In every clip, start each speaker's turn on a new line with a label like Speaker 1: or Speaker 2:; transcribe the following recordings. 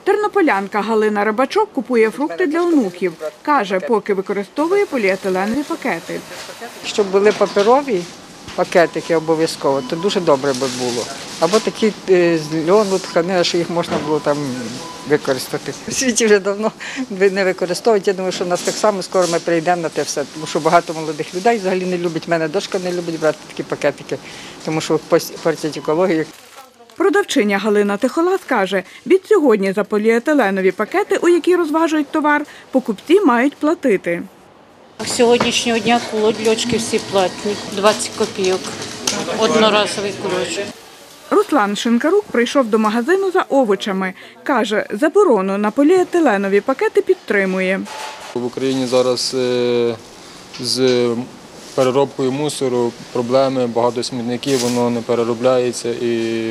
Speaker 1: Тернополянка Галина Рибачок купує фрукти для онуків. Каже, поки використовує поліетиленові пакети.
Speaker 2: Щоб були паперові пакетики обов'язково, то дуже добре би було. Або такі з льону, тканини, що їх можна було там використати. У світі вже давно не використовують. Я думаю, що у нас так само скоро ми прийдемо на те все. Тому що багато молодих людей взагалі не любить. Мене дочка не любить брати такі пакетики, тому що портять екологію.
Speaker 1: Продавчиня Галина Тихолас каже, відсьогодні за поліетиленові пакети, у які розважують товар, покупці мають платити.
Speaker 3: З сьогоднішнього дня кульочки всі платні, 20 копійок, одноразовий кульочок.
Speaker 1: Руслан Шинкарук прийшов до магазину за овочами. Каже, заборону на поліетиленові пакети підтримує.
Speaker 4: В Україні зараз з переробкою мусору проблеми, багато смітників, воно не переробляється і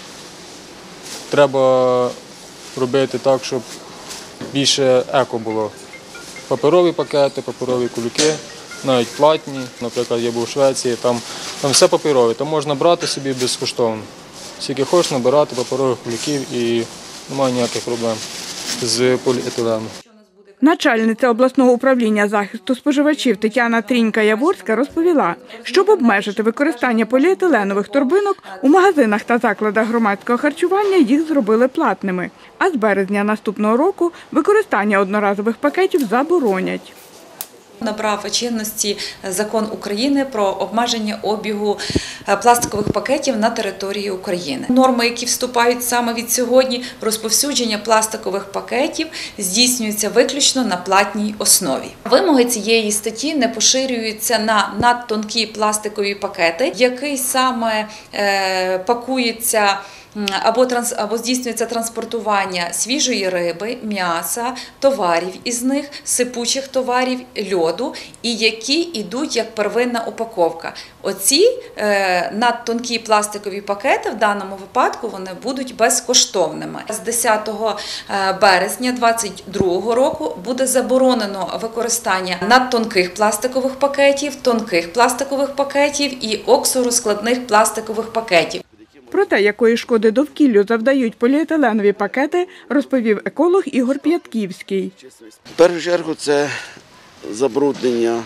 Speaker 4: треба робити так, щоб більше еко було. Паперові пакети, паперові кульки, навіть платні. Наприклад, я був у Швеції, там все паперове, там можна брати собі безкоштовно. Скільки хочеш набирати паперових кульків і немає ніяких проблем з поліетиленом.
Speaker 1: Начальниця обласного управління захисту споживачів Тетяна Трінька-Яворська розповіла, щоб обмежити використання поліетиленових торбинок, у магазинах та закладах громадського харчування їх зробили платними. А з березня наступного року використання одноразових пакетів заборонять.
Speaker 5: Набрав чинності закон України про обмеження обігу пластикових пакетів на території України. Норми, які вступають саме від сьогодні, розповсюдження пластикових пакетів здійснюється виключно на платній основі. Вимоги цієї статті не поширюються на надтонкі пластикові пакети, який саме пакується або здійснюється транспортування свіжої риби, м'яса, товарів із них, сипучих товарів, льоду, і які йдуть як первинна упаковка. Оці надтонкі пластикові пакети в даному випадку вони будуть безкоштовними. З 10 березня 2022 року буде заборонено використання надтонких пластикових пакетів, тонких пластикових пакетів і оксорозкладних пластикових пакетів.
Speaker 1: Про те, якої шкоди довкіллю завдають поліетиленові пакети, розповів еколог Ігор П'ятківський.
Speaker 6: В першу чергу це забруднення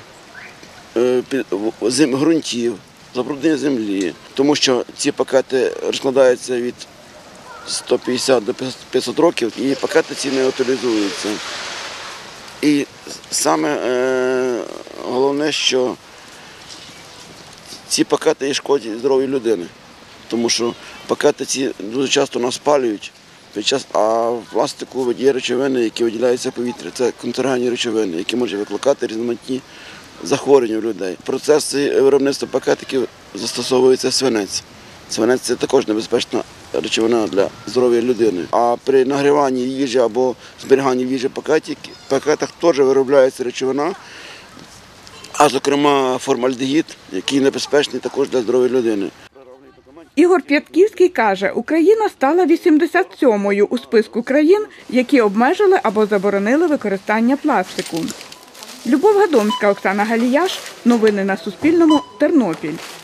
Speaker 6: ґрунтів, забруднення землі, тому що ці пакети розкладаються від 150 до 500 років і пакети ці не утилізуються. І саме головне, що ці пакети є шкодять здоров'ю людини. Тому що пакети ці дуже часто нас спалюють, а в пластику є речовини, які виділяються в повітря. Це канцерогенні речовини, які можуть викликати різноманітні захворювання у людей. В процесі виробництва пакетиків застосовується свинець. Свинець – це також небезпечна речовина для здоров'я людини. А при нагріванні їжі або зберіганні їжі в пакетах теж виробляється речовина, а зокрема формальдегід, який небезпечний також для здоров'я людини.
Speaker 1: Ігор П'ятківський каже, Україна стала 87-ю у списку країн, які обмежили або заборонили використання пластику. Любов Гадомська, Оксана Галіяш. Новини на Суспільному. Тернопіль.